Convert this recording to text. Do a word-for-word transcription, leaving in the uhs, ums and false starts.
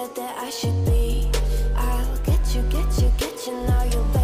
said that I should be. I'll get you, get you, get you, now you're back.